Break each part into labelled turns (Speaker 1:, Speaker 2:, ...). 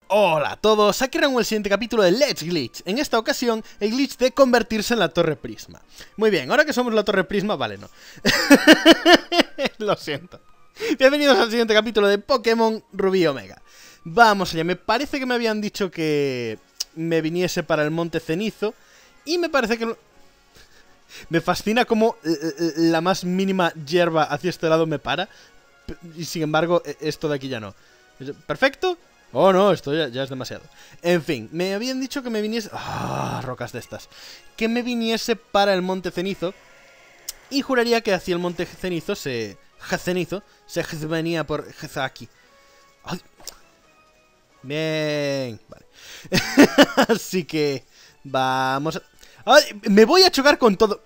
Speaker 1: Hola a todos, aquí arrancamos el siguiente capítulo de Let's Glitch. En esta ocasión, el glitch de convertirse en la Torre Prisma. Muy bien, ahora que somos la Torre Prisma, vale, no. Lo siento. Bienvenidos al siguiente capítulo de Pokémon Rubí Omega. Vamos allá, me parece que me habían dicho que me viniese para el Monte Cenizo. Y me parece que... Me fascina cómo la más mínima hierba hacia este lado me para. Y sin embargo, esto de aquí ya no. ¿Perfecto? Oh, no, esto ya es demasiado. En fin, me habían dicho que me viniese... ¡Ah! Rocas de estas. Que me viniese para el Monte Cenizo. Y juraría que hacia el Monte Cenizo se venía por aquí. ¡Ay! Bien, vale. Así que... Vamos a... ¡Ay! Me voy a chocar con todo...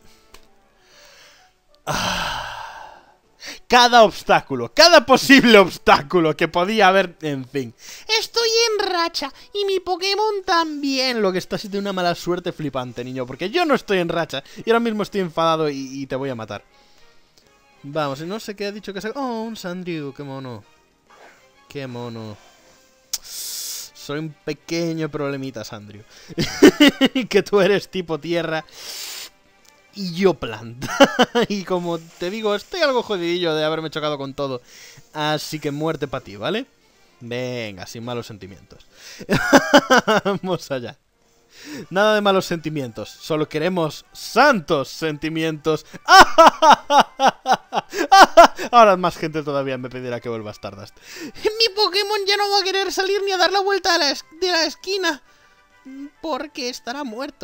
Speaker 1: Cada obstáculo, cada posible obstáculo que podía haber, en fin. Estoy en racha y mi Pokémon también. Lo que está siendo una mala suerte flipante, niño, porque yo no estoy en racha y ahora mismo estoy enfadado y te voy a matar. Vamos, no sé qué ha dicho que se... Oh, un Sandrew, qué mono. Qué mono. Soy un pequeño problemita, Sandrew. Que tú eres tipo tierra... Y yo planta. Y como te digo, estoy algo jodidillo de haberme chocado con todo. Así que muerte para ti, ¿vale? Venga, sin malos sentimientos. Vamos allá. Nada de malos sentimientos. Solo queremos santos sentimientos. Ahora más gente todavía me pedirá que vuelva a Stardust. Mi Pokémon ya no va a querer salir ni a dar la vuelta de la esquina. Porque estará muerto.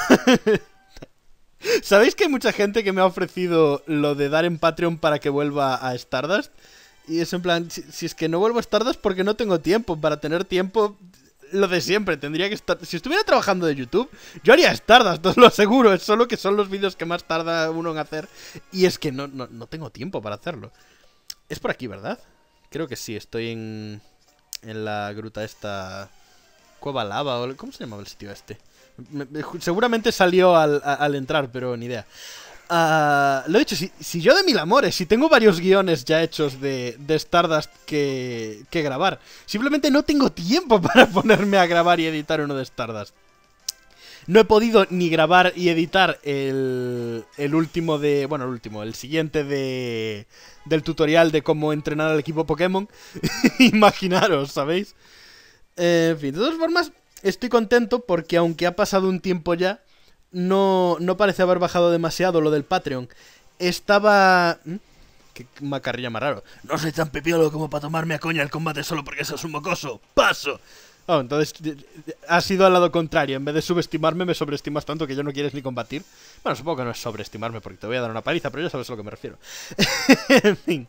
Speaker 1: ¿Sabéis que hay mucha gente que me ha ofrecido lo de dar en Patreon para que vuelva a Stardust? Y es en plan, si es que no vuelvo a Stardust porque no tengo tiempo. Para tener tiempo, lo de siempre, tendría que estar... Si estuviera trabajando de YouTube, yo haría Stardust, os lo aseguro. Es solo que son los vídeos que más tarda uno en hacer. Y es que no tengo tiempo para hacerlo. Es por aquí, ¿verdad? Creo que sí, estoy en la gruta esta... Cueva Lava, o... ¿Cómo se llamaba el sitio este? Seguramente salió al entrar, pero ni idea. Lo he dicho, si yo de mil amores, si tengo varios guiones ya hechos de Stardust que grabar. Simplemente no tengo tiempo para ponerme a grabar y editar uno de Stardust. No he podido ni grabar y editar el último de... Bueno, el siguiente del tutorial de cómo entrenar al equipo Pokémon. Imaginaros, ¿sabéis? En fin, de todas formas... Estoy contento porque aunque ha pasado un tiempo ya, no parece haber bajado demasiado lo del Patreon. Estaba... Qué macarrilla más raro. No soy tan pepiolo como para tomarme a coña el combate solo porque sos un mocoso. ¡Paso! Oh, entonces ha sido al lado contrario. En vez de subestimarme, me sobreestimas tanto que ya no quieres ni combatir. Bueno, supongo que no es sobreestimarme porque te voy a dar una paliza, pero ya sabes a lo que me refiero. En fin.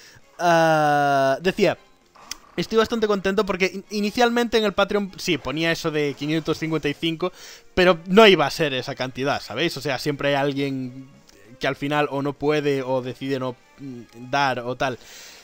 Speaker 1: Decía... Estoy bastante contento porque inicialmente en el Patreon sí, ponía eso de 555, pero no iba a ser esa cantidad, ¿sabéis? O sea, siempre hay alguien que al final o no puede o decide no dar o tal.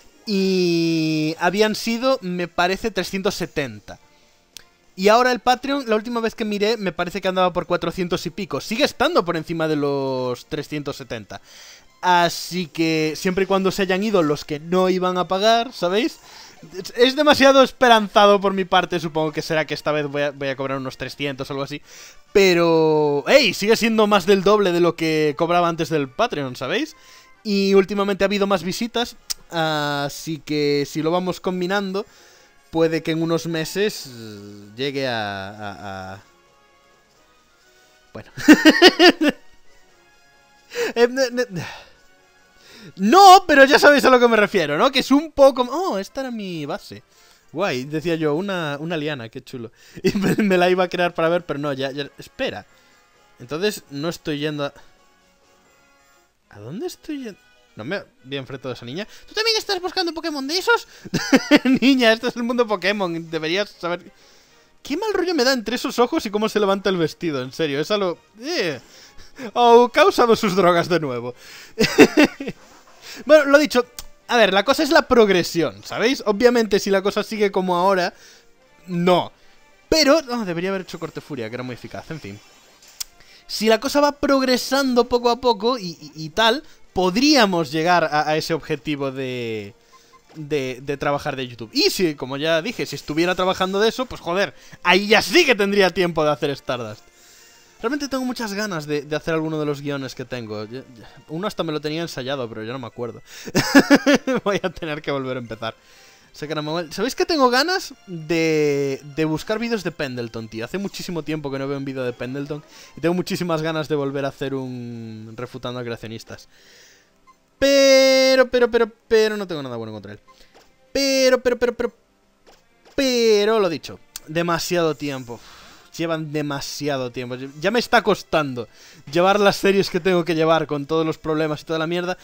Speaker 1: Y habían sido, me parece, 370. Y ahora el Patreon, la última vez que miré, me parece que andaba por 400 y pico. Sigue estando por encima de los 370. Así que siempre y cuando se hayan ido los que no iban a pagar, ¿sabéis? Es demasiado esperanzado por mi parte, supongo que será que esta vez voy a cobrar unos 300 o algo así. Pero... ¡Ey! Sigue siendo más del doble de lo que cobraba antes del Patreon, ¿sabéis? Y últimamente ha habido más visitas, así que si lo vamos combinando, puede que en unos meses llegue a... Bueno... No, pero ya sabéis a lo que me refiero, ¿no? Que es un poco... Oh, esta era mi base. Guay, decía yo, una liana, qué chulo. Y me la iba a crear para ver, pero no, ya... Espera. Entonces no estoy yendo a... ¿A dónde estoy yendo? No me voy enfrente de esa niña. ¿Tú también estás buscando Pokémon de esos? Niña, este es el mundo Pokémon. Deberías saber... Qué mal rollo me da entre esos ojos y cómo se levanta el vestido, en serio. Es algo... Oh, que ha usado sus drogas de nuevo. Bueno, lo dicho, a ver, la cosa es la progresión, ¿sabéis? Obviamente si la cosa sigue como ahora, no. Pero, debería haber hecho corte furia, que era muy eficaz, en fin. Si la cosa va progresando poco a poco y tal, podríamos llegar a ese objetivo de de trabajar de YouTube. Y si, como ya dije, si estuviera trabajando de eso, pues joder, ahí ya sí que tendría tiempo de hacer Stardust. Realmente tengo muchas ganas de hacer alguno de los guiones que tengo. Uno hasta me lo tenía ensayado, pero ya no me acuerdo. Voy a tener que volver a empezar. ¿Sabéis que tengo ganas de buscar vídeos de Pendleton, tío? Hace muchísimo tiempo que no veo un vídeo de Pendleton y tengo muchísimas ganas de volver a hacer un refutando a creacionistas. Pero no tengo nada bueno contra él. Pero, lo dicho, demasiado tiempo. Llevan demasiado tiempo. Ya me está costando llevar las series que tengo que llevar con todos los problemas y toda la mierda.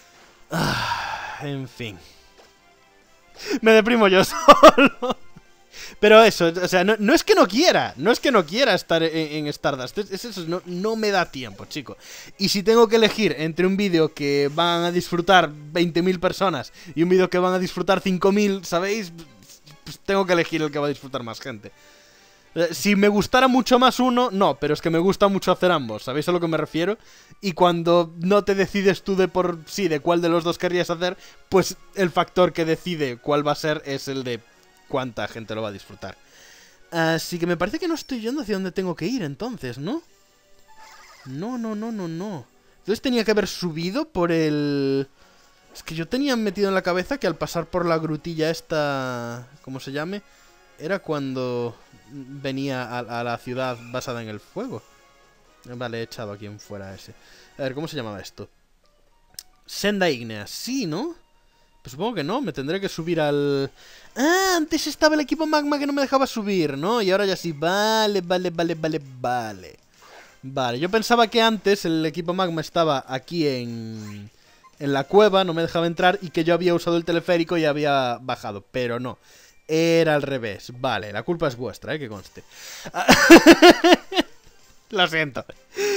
Speaker 1: En fin. Me deprimo yo solo. Pero eso, o sea, no es que no quiera. No es que no quiera estar en Stardust. Es eso, no me da tiempo, chico. Y si tengo que elegir entre un vídeo que van a disfrutar 20.000 personas y un vídeo que van a disfrutar 5.000, ¿sabéis? Pues tengo que elegir el que va a disfrutar más gente. Si me gustara mucho más uno, no, pero es que me gusta mucho hacer ambos, ¿sabéis a lo que me refiero? Y cuando no te decides tú de por sí de cuál de los dos querrías hacer, pues el factor que decide cuál va a ser es el de cuánta gente lo va a disfrutar. Así que me parece que no estoy yendo hacia donde tengo que ir entonces, ¿no? No. Entonces tenía que haber subido por el... Es que yo tenía metido en la cabeza que al pasar por la grutilla esta... ¿Cómo se llame? Era cuando venía a la ciudad basada en el fuego. Vale, he echado aquí en fuera ese. A ver, ¿cómo se llamaba esto? Senda ígnea, sí, ¿no? Pues supongo que no, me tendré que subir al... Ah, antes estaba el equipo magma que no me dejaba subir, ¿no? Y ahora ya sí, vale. Vale, yo pensaba que antes el equipo magma estaba aquí en la cueva, no me dejaba entrar y que yo había usado el teleférico y había bajado, pero no. Era al revés. Vale, la culpa es vuestra, que conste. Lo siento.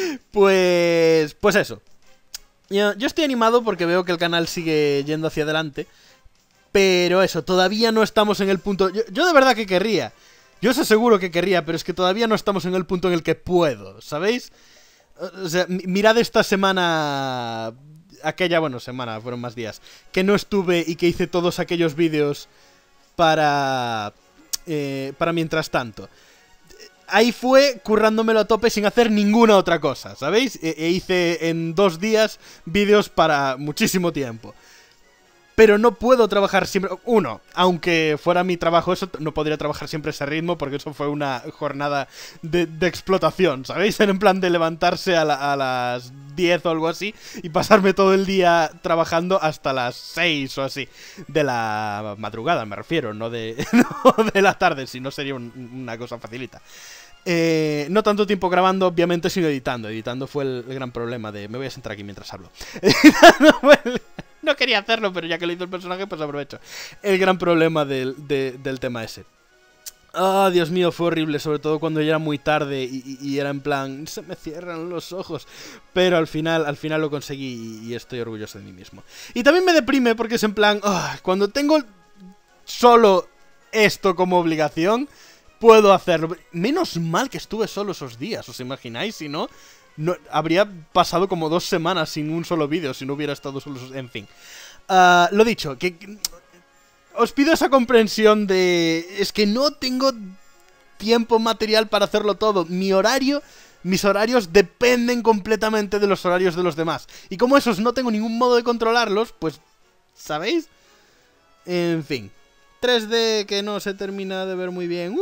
Speaker 1: Pues eso. Yo estoy animado porque veo que el canal sigue yendo hacia adelante. Pero eso, todavía no estamos en el punto... Yo de verdad que querría. Yo os aseguro que querría, pero es que todavía no estamos en el punto en el que puedo, ¿sabéis? O sea, mirad esta semana... Aquella, bueno, semana, fueron más días. Que no estuve y que hice todos aquellos vídeos... Para mientras tanto. Ahí fue currándomelo a tope sin hacer ninguna otra cosa, ¿sabéis? Hice en 2 días vídeos para muchísimo tiempo. Pero no puedo trabajar siempre... Uno, aunque fuera mi trabajo eso, no podría trabajar siempre a ese ritmo porque eso fue una jornada de explotación, ¿sabéis? En plan de levantarse a las 10 o algo así y pasarme todo el día trabajando hasta las 6 o así. De la madrugada, me refiero, no de la tarde, si no sería una cosa facilita. No tanto tiempo grabando, obviamente, sino editando. Editando fue el gran problema de... Me voy a sentar aquí mientras hablo. Editando fue No quería hacerlo, pero ya que lo hizo el personaje, pues aprovecho. El gran problema del tema ese. Ah, Dios mío, fue horrible, sobre todo cuando ya era muy tarde y era en plan, se me cierran los ojos. Pero al final lo conseguí y estoy orgulloso de mí mismo. Y también me deprime porque es en plan, cuando tengo solo esto como obligación, puedo hacerlo. Menos mal que estuve solo esos días, ¿os imagináis? Si no, habría pasado como 2 semanas sin un solo vídeo si no hubiera estado solo... En fin. Lo dicho, que os pido esa comprensión de... Es que no tengo tiempo material para hacerlo todo. Mis horarios dependen completamente de los horarios de los demás. Y como esos no tengo ningún modo de controlarlos, pues... ¿Sabéis? En fin. 3D que no se termina de ver muy bien.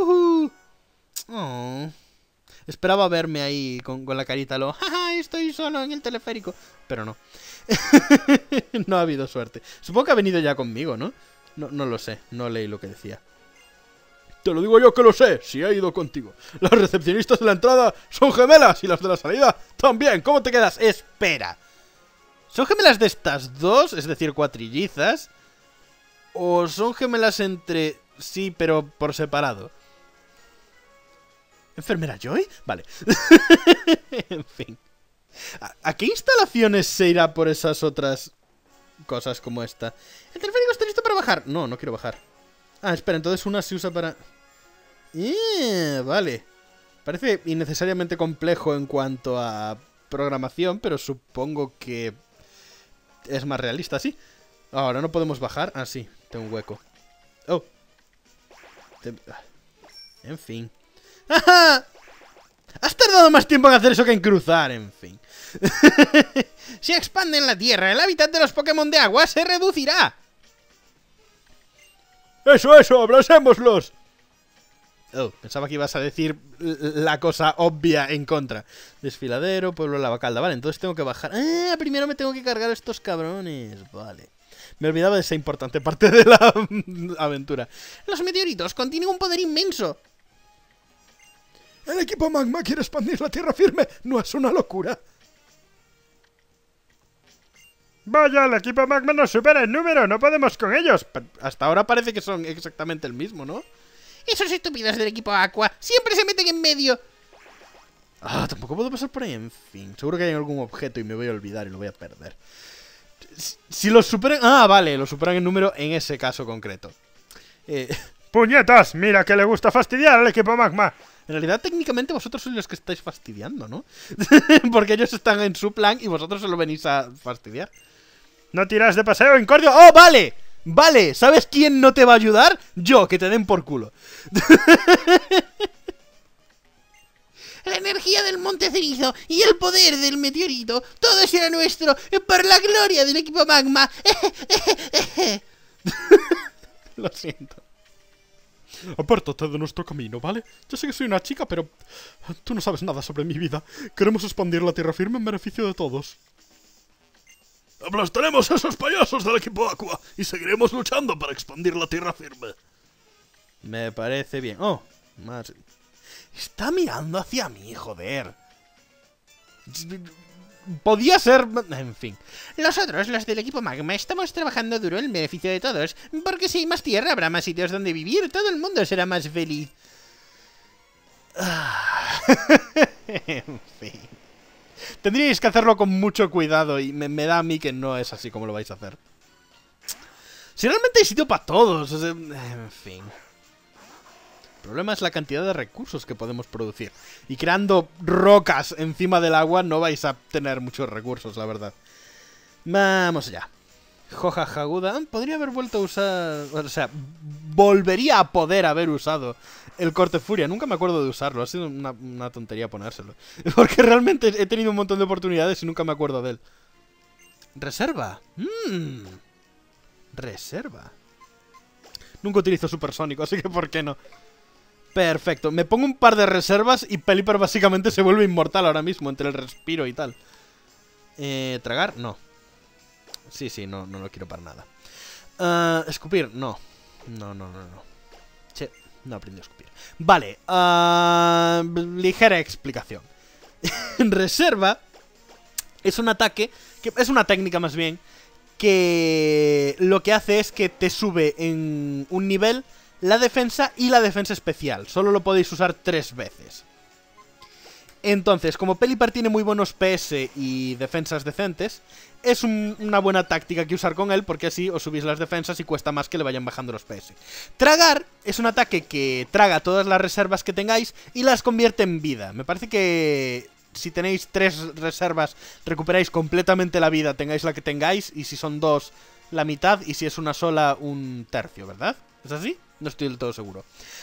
Speaker 1: Oh. Esperaba verme ahí con la carita jaja, estoy solo en el teleférico. Pero no. No ha habido suerte. Supongo que ha venido ya conmigo, ¿no? No lo sé, no leí lo que decía. Te lo digo yo que lo sé, si he ido contigo. Las recepcionistas de la entrada son gemelas y las de la salida también. ¿Cómo te quedas? Espera. ¿Son gemelas de estas dos? Es decir, cuatrillizas. ¿O son gemelas entre sí, pero por separado? ¿Enfermera Joy? Vale. En fin. ¿A qué instalaciones se irá por esas otras cosas como esta? ¿El teleférico está listo para bajar? No quiero bajar. Ah, espera, entonces una se usa para... Vale. Parece innecesariamente complejo en cuanto a programación, pero supongo que es más realista, ¿sí? Ahora no podemos bajar. Ah, sí. Tengo un hueco. Oh. En fin. ¡Ajá! Has tardado más tiempo en hacer eso que en cruzar, en fin. Si expanden la tierra, el hábitat de los Pokémon de agua se reducirá. Eso, abrazémoslos. Oh, pensaba que ibas a decir la cosa obvia en contra. Desfiladero, pueblo Lavacalda. Vale, entonces tengo que bajar. Ah, primero me tengo que cargar a estos cabrones. Vale. Me olvidaba de esa importante parte de la aventura. Los meteoritos contienen un poder inmenso. El equipo Magma quiere expandir la tierra firme. ¿No es una locura? Vaya, el equipo Magma nos supera en número. No podemos con ellos. Pero hasta ahora parece que son exactamente el mismo, ¿no? Esos estúpidos del equipo Aqua siempre se meten en medio. Ah, tampoco puedo pasar por ahí. En fin, seguro que hay algún objeto y me voy a olvidar y lo voy a perder. Si los superan... Ah, vale, los superan en número en ese caso concreto. ¡Puñetas! Mira que le gusta fastidiar al equipo Magma. En realidad, técnicamente, vosotros sois los que estáis fastidiando, ¿no? Porque ellos están en su plan y vosotros se lo venís a fastidiar. ¿No tiras de paseo, Incordio? ¡Oh, vale! Vale, ¿sabes quién no te va a ayudar? Yo, que te den por culo. La energía del Monte Cenizo y el poder del meteorito, todo será nuestro por la gloria del equipo Magma. Lo siento. Apártate de nuestro camino, ¿vale? Yo sé que soy una chica, pero tú no sabes nada sobre mi vida. Queremos expandir la tierra firme en beneficio de todos. Aplastaremos a esos payasos del equipo Aqua y seguiremos luchando para expandir la tierra firme. Me parece bien. Oh, más... Está mirando hacia mí, joder. Podía ser... En fin. Nosotros, los del equipo Magma, estamos trabajando duro en beneficio de todos. Porque si hay más tierra, habrá más sitios donde vivir. Todo el mundo será más feliz. En fin. Tendríais que hacerlo con mucho cuidado y me da a mí que no es así como lo vais a hacer. Si realmente hay sitio para todos, o sea, en fin. El problema es la cantidad de recursos que podemos producir. Y creando rocas encima del agua no vais a tener muchos recursos, la verdad. Vamos allá. Joja Jaguda. Podría haber vuelto a usar... O sea, volvería a poder haber usado el corte furia. Nunca me acuerdo de usarlo. Ha sido una tontería ponérselo. Porque realmente he tenido un montón de oportunidades y nunca me acuerdo de él. Reserva. Reserva. Nunca utilizo supersónico, así que ¿por qué no? Perfecto. Me pongo un par de reservas y Pelipper básicamente se vuelve inmortal ahora mismo entre el respiro y tal. ¿Tragar? No. Sí, no lo quiero para nada. ¿Escupir? No. No. Che, no aprendí a escupir. Vale. Ligera explicación. Reserva es un ataque, que es una técnica más bien, que lo que hace es que te sube en un nivel la defensa y la defensa especial. Solo lo podéis usar 3 veces. Entonces, como Pelipper tiene muy buenos PS y defensas decentes, es una buena táctica que usar con él, porque así os subís las defensas y cuesta más que le vayan bajando los PS. Tragar es un ataque que traga todas las reservas que tengáis y las convierte en vida. Me parece que si tenéis 3 reservas recuperáis completamente la vida, tengáis la que tengáis, y si son 2, la mitad, y si es una sola, un tercio, ¿verdad? ¿Es así? No estoy del todo seguro.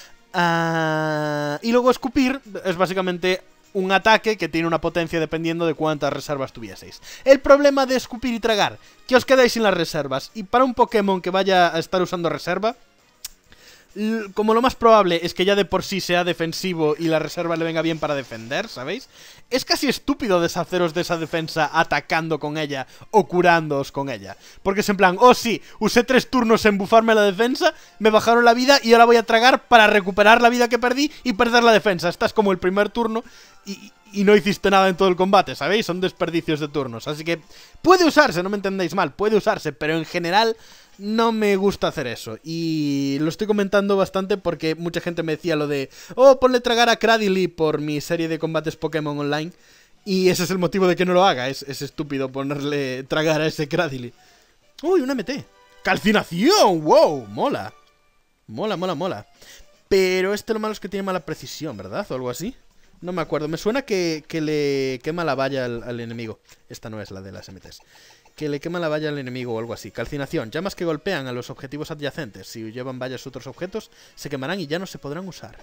Speaker 1: Y luego escupir es básicamente un ataque que tiene una potencia dependiendo de cuántas reservas tuvieseis. El problema de escupir y tragar, que os quedáis sin las reservas. Y para un Pokémon que vaya a estar usando reserva, como lo más probable es que ya de por sí sea defensivo y la reserva le venga bien para defender, ¿sabéis? Es casi estúpido deshaceros de esa defensa atacando con ella o curándoos con ella. Porque es en plan, oh sí, usé 3 turnos en bufarme la defensa, me bajaron la vida y ahora voy a tragar para recuperar la vida que perdí y perder la defensa. Estás como el primer turno y no hiciste nada en todo el combate, ¿sabéis? Son desperdicios de turnos. Así que puede usarse, no me entendáis mal, puede usarse, pero en general no me gusta hacer eso. Y lo estoy comentando bastante porque mucha gente me decía lo de, oh, ponle tragar a Cradily por mi serie de combates Pokémon Online. Y ese es el motivo de que no lo haga. Es estúpido ponerle tragar a ese Cradily. Uy, una MT. ¡Calcinación! ¡Wow! Mola. Mola. Pero lo malo es que tiene mala precisión, ¿verdad? O algo así. No me acuerdo. Me suena que le quema la valla al enemigo. Esta no es la de las MTs. que le quema la valla al enemigo o algo así. Calcinación. Llamas que golpean a los objetivos adyacentes. Si llevan vallas otros objetos, se quemarán y ya no se podrán usar.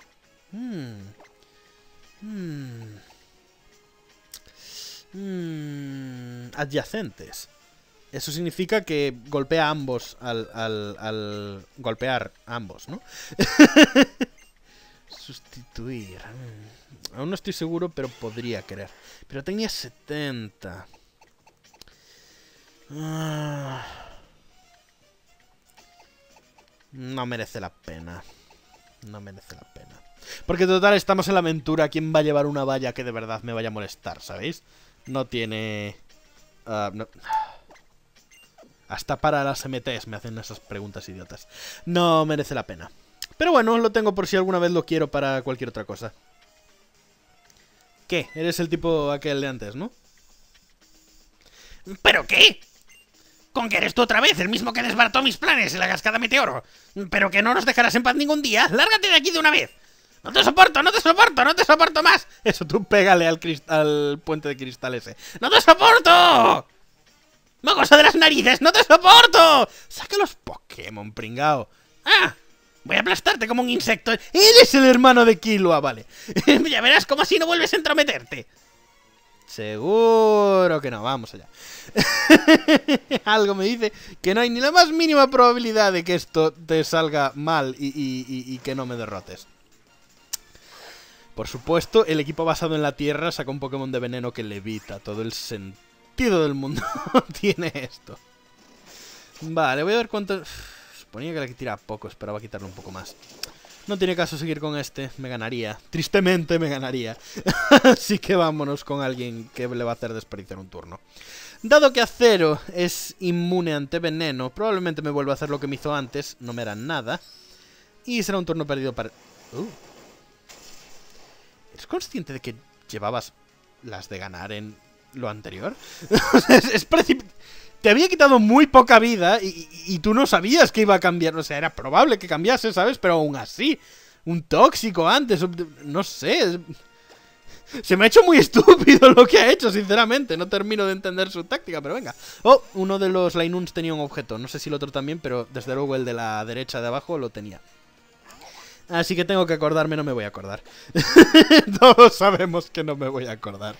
Speaker 1: Adyacentes. Eso significa que golpea a ambos al golpear a ambos, ¿no? Sustituir. Aún no estoy seguro, pero podría querer. Pero tenía 70. No merece la pena. No merece la pena. Porque total, estamos en la aventura. ¿Quién va a llevar una valla que de verdad me vaya a molestar, sabéis? No tiene... no. Hasta para las MTs me hacen esas preguntas idiotas. No merece la pena. Pero bueno, lo tengo por si alguna vez lo quiero para cualquier otra cosa. ¿Qué? Eres el tipo aquel de antes, ¿no?
Speaker 2: ¿Pero qué? ¿Con que eres tú otra vez? El mismo que desbarató mis planes en la cascada Meteoro. ¿Pero que no nos dejarás en paz ningún día? ¡Lárgate de aquí de una vez! ¡No te soporto, no te soporto, no te soporto más!
Speaker 1: Eso, tú pégale al puente de cristal ese.
Speaker 2: ¡No te soporto! ¡Mocoso de las narices! ¡No te soporto!
Speaker 1: ¡Saca los Pokémon, pringao!
Speaker 2: ¡Ah! Voy a aplastarte como un insecto.
Speaker 1: ¡Eres el hermano de Killua! Vale.
Speaker 2: Ya verás como así no vuelves a entrometerte.
Speaker 1: Seguro que no. Vamos allá. Algo me dice que no hay ni la más mínima probabilidad de que esto te salga mal y que no me derrotes. Por supuesto, el equipo basado en la tierra saca un Pokémon de veneno que levita. Todo el sentido del mundo tiene esto. Vale, voy a ver cuánto... Suponía que le tiraba poco, esperaba quitarle un poco más. No tiene caso seguir con este, me ganaría. Tristemente me ganaría. Así que vámonos con alguien que le va a hacer desperdiciar un turno. Dado que Acero es inmune ante veneno, probablemente me vuelva a hacer lo que me hizo antes. No me hará nada. Y será un turno perdido para... ¿Eres consciente de que llevabas las de ganar en lo anterior? es Te había quitado muy poca vida y tú no sabías que iba a cambiar. O sea, era probable que cambiase, ¿sabes? Pero aún así, un tóxico antes, no sé. Se me ha hecho muy estúpido lo que ha hecho, sinceramente. No termino de entender su táctica, pero venga. Oh, uno de los Lainuns tenía un objeto. No sé si el otro también, pero desde luego el de la derecha de abajo lo tenía. Así que tengo que acordarme, no me voy a acordar. Todos sabemos que no me voy a acordar.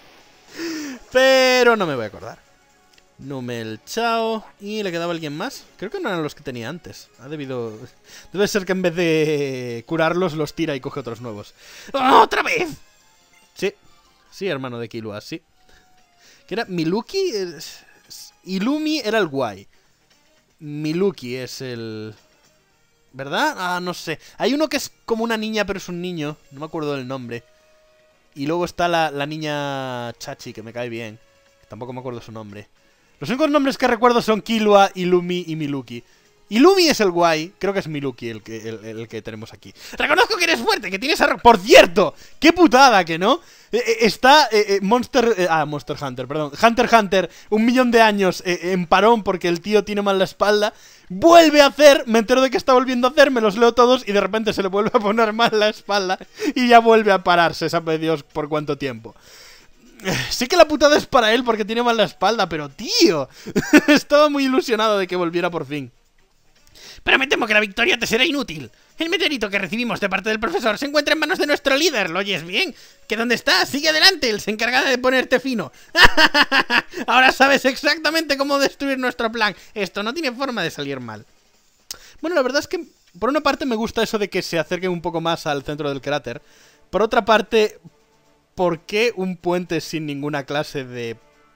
Speaker 1: Pero no me voy a acordar. Numel Chao. ¿Y le quedaba alguien más? Creo que no eran los que tenía antes. Ha debido... Debe ser que en vez de curarlos, los tira y coge otros nuevos.
Speaker 2: ¡Otra vez!
Speaker 1: Sí. Sí, hermano de Killua, sí. ¿Qué era? ¿Miluki? Illumi era el guay. Miluki es el... ¿Verdad? Ah, no sé. Hay uno que es como una niña, pero es un niño. No me acuerdo del nombre. Y luego está la niña Chachi, que me cae bien. Tampoco me acuerdo su nombre. Los únicos nombres que recuerdo son Killua, Illumi y Miluki. Illumi es el guay, creo que es Miluki el que tenemos aquí.
Speaker 2: Reconozco que eres fuerte, que tienes
Speaker 1: ¡Por cierto! ¡Qué putada, que no! Está Monster Hunter, perdón. Hunter x Hunter, 1.000.000 de años en parón porque el tío tiene mal la espalda. Vuelve a hacer, me entero de que está volviendo a hacer, me los leo todos y de repente se le vuelve a poner mal la espalda y ya vuelve a pararse, sabe Dios por cuánto tiempo. Sé que la putada es para él porque tiene mal la espalda, pero tío, estaba muy ilusionado de que volviera por fin.
Speaker 2: Pero me temo que la victoria te será inútil. El meteorito que recibimos de parte del profesor se encuentra en manos de nuestro líder, ¿lo oyes bien? ¿Que dónde está? Sigue adelante, él se encargará de ponerte fino. Ahora sabes exactamente cómo destruir nuestro plan. Esto no tiene forma de salir mal.
Speaker 1: Bueno, la verdad es que por una parte me gusta eso de que se acerquen un poco más al centro del cráter. Por otra parte... ¿Por qué un puente sin ninguna clase de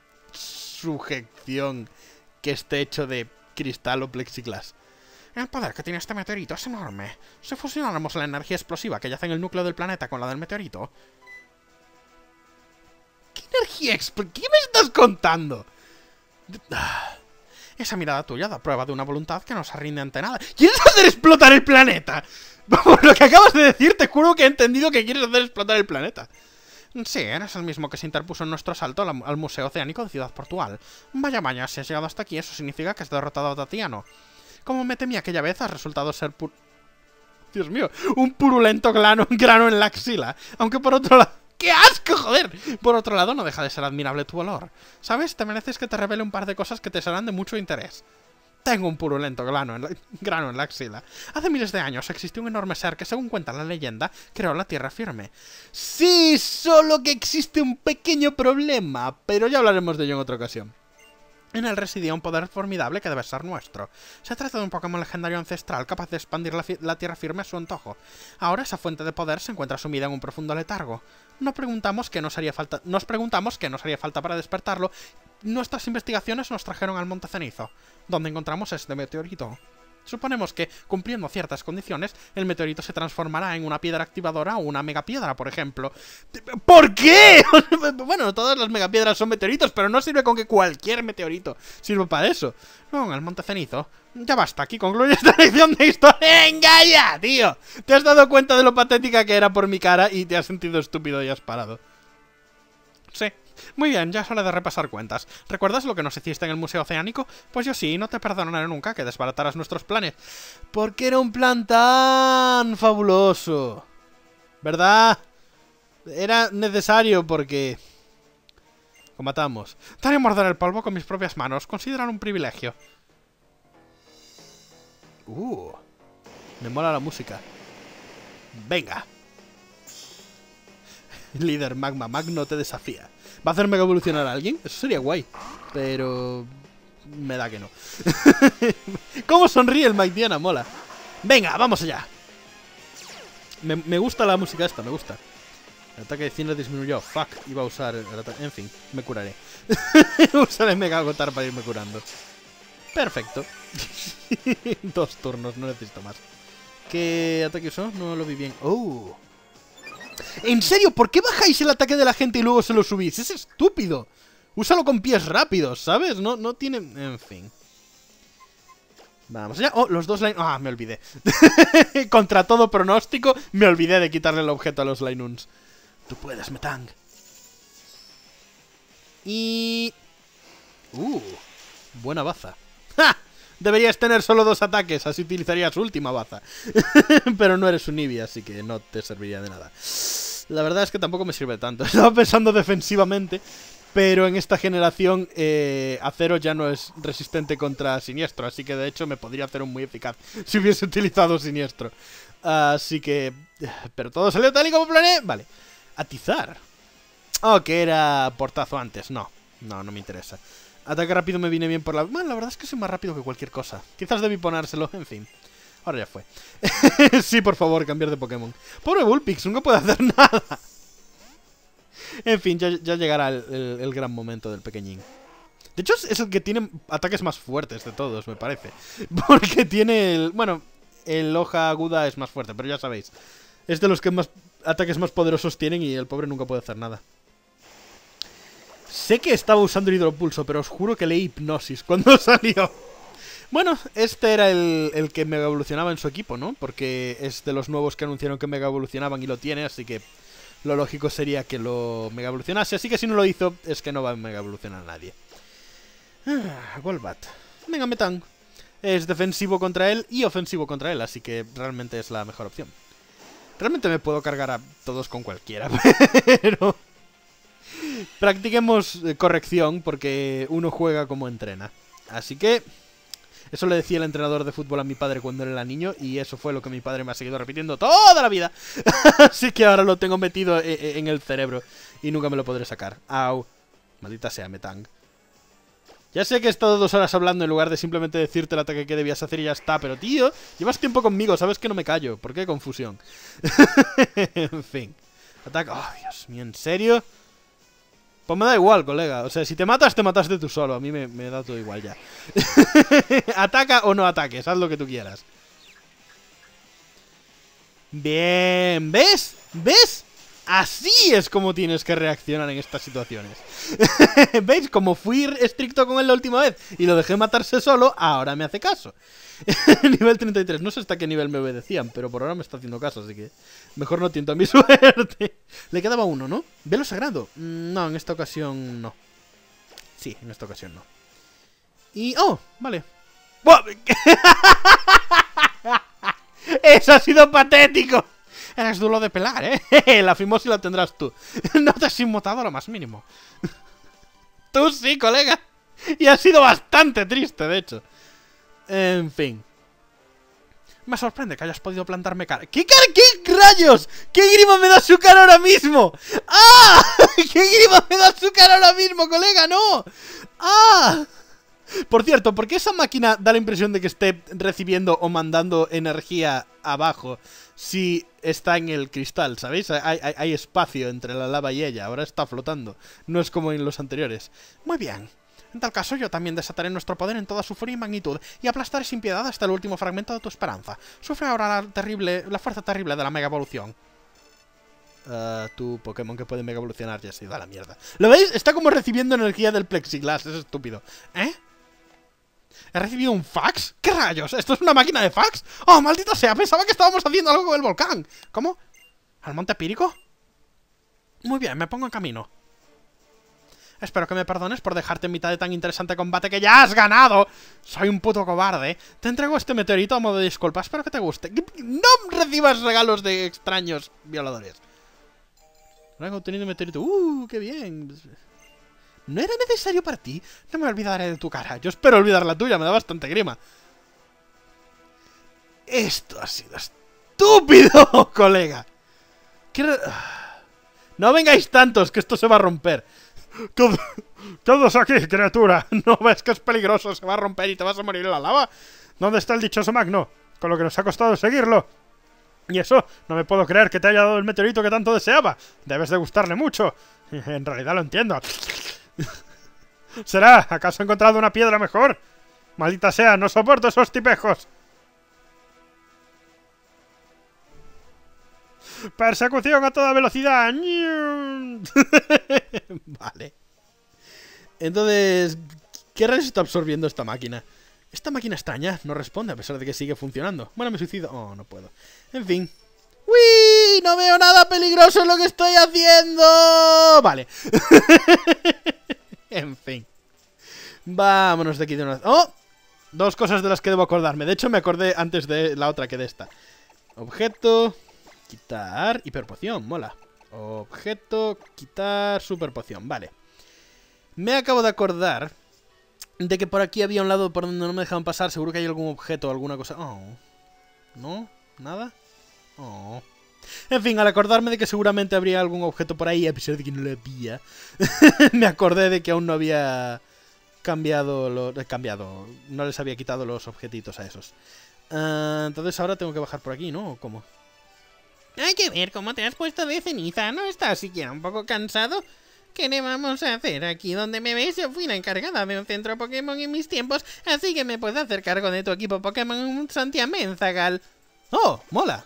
Speaker 1: sujeción que esté hecho de cristal o plexiglas?
Speaker 2: El poder que tiene este meteorito es enorme. Si fusionáramos la energía explosiva que yace en el núcleo del planeta con la del meteorito...
Speaker 1: ¿Qué energía explosiva? ¿Qué me estás contando?
Speaker 2: Esa mirada tuya da prueba de una voluntad que no se rinde ante nada.
Speaker 1: ¿Quieres hacer explotar el planeta? Por lo que acabas de decir, te juro que he entendido que quieres hacer explotar el planeta.
Speaker 2: Sí, eres el mismo que se interpuso en nuestro asalto al Museo Oceánico de Ciudad Portugal. Vaya, vaya, si has llegado hasta aquí, eso significa que has derrotado a Tatiano. Como me temí aquella vez, has resultado ser Dios mío, un purulento grano en la axila. Aunque por otro lado...
Speaker 1: ¡Qué asco, joder! Por otro lado, no deja de ser admirable tu valor. ¿Sabes? Te mereces que te revele un par de cosas que te serán de mucho interés. Tengo un purulento grano en la axila. Hace miles de años existió un enorme ser que, según cuenta la leyenda, creó la tierra firme. Sí, solo que existe un pequeño problema, pero ya hablaremos de ello en otra ocasión. En él residía un poder formidable que debe ser nuestro. Se trata de un Pokémon legendario ancestral capaz de expandir la tierra firme a su antojo. Ahora esa fuente de poder se encuentra sumida en un profundo letargo. Nos preguntamos qué nos haría falta para despertarlo. Nuestras investigaciones nos trajeron al Monte Cenizo, donde encontramos este meteorito. Suponemos que, cumpliendo ciertas condiciones, el meteorito se transformará en una piedra activadora o una megapiedra, por ejemplo. ¿Por qué? Bueno, todas las megapiedras son meteoritos, pero no sirve con que cualquier meteorito sirva para eso. Luego, en el Monte Cenizo... Ya basta, aquí concluye esta lección de historia. ¡Venga ya, tío! Te has dado cuenta de lo patética que era por mi cara y te has sentido estúpido y has parado. Sí. Muy bien, ya es hora de repasar cuentas. ¿Recuerdas lo que nos hiciste en el Museo Oceánico? Pues yo sí, no te perdonaré nunca que desbarataras nuestros planes. Porque era un plan tan fabuloso. ¿Verdad? Era necesario porque... Combatamos. Daré a morder el polvo con mis propias manos. Considerar un privilegio. Me mola la música. Venga. Líder Magma Magno te desafía. ¿Va a hacer mega evolucionar a alguien? Eso sería guay. Pero... me da que no. ¿Cómo sonríe el Mike Diana? Mola. Venga, vamos allá. Me gusta la música esta, me gusta. El ataque de cine disminuyó. Fuck, iba a usar el ataque. En fin, me curaré. Usaré Mega Agotar para irme curando. Perfecto. 2 turnos, no necesito más. ¿Qué ataque usó? No lo vi bien. ¡Oh! ¿En serio? ¿Por qué bajáis el ataque de la gente y luego se lo subís? Es estúpido. Úsalo con pies rápidos, ¿sabes? No tiene... En fin. Vamos allá. Oh, los dos line... Ah, me olvidé. Contra todo pronóstico, me olvidé de quitarle el objeto a los Lineuns. Tú puedes, Metang. Y... buena baza. ¡Ja! Deberías tener solo 2 ataques, así utilizarías última baza. Pero no eres un Eevee, así que no te serviría de nada. La verdad es que tampoco me sirve tanto. Estaba pensando defensivamente, pero en esta generación Acero ya no es resistente contra Siniestro, así que de hecho me podría hacer un muy eficaz si hubiese utilizado Siniestro. Así que... Pero todo salió tal y como planeé. Vale. Atizar. Oh, que era portazo antes. No me interesa. Ataque rápido me viene bien por la... Bueno, la verdad es que soy más rápido que cualquier cosa. Quizás debí ponérselo, en fin. Ahora ya fue. Sí, por favor, cambiar de Pokémon. Pobre Vulpix, nunca puede hacer nada. En fin, ya llegará el gran momento del pequeñín. De hecho, es el que tiene ataques más fuertes de todos, me parece. Porque tiene el... Bueno, el hoja aguda es más fuerte, pero ya sabéis. Es de los que más ataques más poderosos tienen y el pobre nunca puede hacer nada. Sé que estaba usando el hidropulso, pero os juro que leí hipnosis cuando salió. Bueno, este era el que mega evolucionaba en su equipo, ¿no? Porque es de los nuevos que anunciaron que mega evolucionaban y lo tiene, así que lo lógico sería que lo mega evolucionase. Así que si no lo hizo, es que no va a mega evolucionar a nadie. Golbat. Venga, Metang. Es defensivo contra él y ofensivo contra él, así que realmente es la mejor opción. Realmente me puedo cargar a todos con cualquiera, pero... Practiquemos corrección porque uno juega como entrena. Así que... Eso le decía el entrenador de fútbol a mi padre cuando era niño y eso fue lo que mi padre me ha seguido repitiendo toda la vida. Así que ahora lo tengo metido en el cerebro y nunca me lo podré sacar. Au. Maldita sea, Metang. Ya sé que he estado 2 horas hablando en lugar de simplemente decirte el ataque que debías hacer y ya está, pero tío, llevas tiempo conmigo, sabes que no me callo. ¿Por qué confusión? En fin. Ataque... Oh, Dios mío, ¿en serio? Pues me da igual, colega. O sea, si te matas, te mataste tú solo. A mí me da todo igual ya. Ataca o no ataques, haz lo que tú quieras. Bien, ¿ves? ¿Ves? Así es como tienes que reaccionar en estas situaciones. ¿Veis? Como fui estricto con él la última vez y lo dejé matarse solo, ahora me hace caso. Nivel 33. No sé hasta qué nivel me obedecían, pero por ahora me está haciendo caso, así que mejor no tiento a mi suerte. Le quedaba uno, ¿no? Velo sagrado. No, en esta ocasión no. Sí, en esta ocasión no. Y... ¡Oh! Vale. ¡Eso ha sido patético! Eres duro de pelar, ¿eh? La fimosis la tendrás tú. No te has inmutado lo más mínimo. Tú sí, colega. Y ha sido bastante triste, de hecho. En fin. Me sorprende que hayas podido plantarme cara. ¿Qué rayos? ¿Qué grima me da su cara ahora mismo? ¡Ah! ¿Qué grima me da su cara ahora mismo, colega? ¡No! ¡Ah! Por cierto, ¿por qué esa máquina da la impresión de que esté recibiendo o mandando energía abajo si está en el cristal, ¿sabéis? Hay espacio entre la lava y ella, ahora está flotando. No es como en los anteriores. Muy bien. En tal caso, yo también desataré nuestro poder en toda su furia y magnitud, y aplastaré sin piedad hasta el último fragmento de tu esperanza. Sufre ahora la fuerza terrible de la mega evolución. Tu Pokémon que puede mega evolucionar ya se da la mierda. ¿Lo veis? Está como recibiendo energía del plexiglas, es estúpido. ¿Eh? ¿He recibido un fax? ¿Qué rayos? ¿Esto es una máquina de fax? ¡Oh, maldita sea! Pensaba que estábamos haciendo algo con el volcán. ¿Cómo? ¿Al monte Pírico? Muy bien, me pongo en camino. Espero que me perdones por dejarte en mitad de tan interesante combate que ya has ganado. Soy un puto cobarde. Te entrego este meteorito a modo de disculpa. Espero que te guste. No recibas regalos de extraños violadores. Rango obtenido meteorito. ¡Qué bien! ¿No era necesario para ti? No me olvidaré de tu cara. Yo espero olvidar la tuya. Me da bastante grima. Esto ha sido estúpido, colega. No vengáis tantos, que esto se va a romper. Todos aquí, criatura. ¿No ves que es peligroso? Se va a romper y te vas a morir en la lava. ¿Dónde está el dichoso Magno? Con lo que nos ha costado seguirlo. Y eso, no me puedo creer que te haya dado el meteorito que tanto deseaba. Debes de gustarle mucho. En realidad lo entiendo. ¿Será? ¿Acaso he encontrado una piedra mejor? Maldita sea, no soporto esos tipejos. Persecución a toda velocidad. Vale. Entonces, ¿qué rayos está absorbiendo esta máquina? Esta máquina extraña no responde a pesar de que sigue funcionando. Bueno, me suicido. Oh, no puedo. En fin. ¡Uy! No veo nada peligroso en lo que estoy haciendo. Vale. En fin. Vámonos de aquí de una vez. ¡Oh! Dos cosas de las que debo acordarme. De hecho, me acordé antes de la otra que de esta. Objeto. Quitar. Hiperpoción. Mola. Objeto. Quitar. Superpoción. Vale. Me acabo de acordar de que por aquí había un lado por donde no me dejaban pasar. Seguro que hay algún objeto o alguna cosa. Oh. ¿No? ¿Nada? Oh. En fin, al acordarme de que seguramente habría algún objeto por ahí, a pesar de que no lo había, me acordé de que aún no había cambiado, no les había quitado los objetitos a esos. Entonces ahora tengo que bajar por aquí, ¿no? ¿O cómo?
Speaker 2: Hay que ver cómo te has puesto de ceniza. ¿No estás siquiera un poco cansado? ¿Qué le vamos a hacer? Aquí donde me ves, yo fui la encargada de un centro Pokémon en mis tiempos, así que me puedo hacer cargo de tu equipo Pokémon Santiamenzagal.
Speaker 1: ¡Oh! ¡Mola!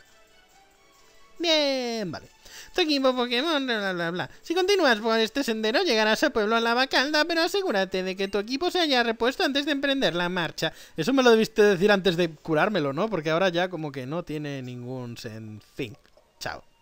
Speaker 2: Bien, vale. Tu equipo Pokémon, bla bla bla. Si continúas por este sendero, llegarás al pueblo Lavacalda, pero asegúrate de que tu equipo se haya repuesto antes de emprender la marcha.
Speaker 1: Eso me lo debiste decir antes de curármelo, ¿no? Porque ahora ya como que no tiene ningún fin. Chao.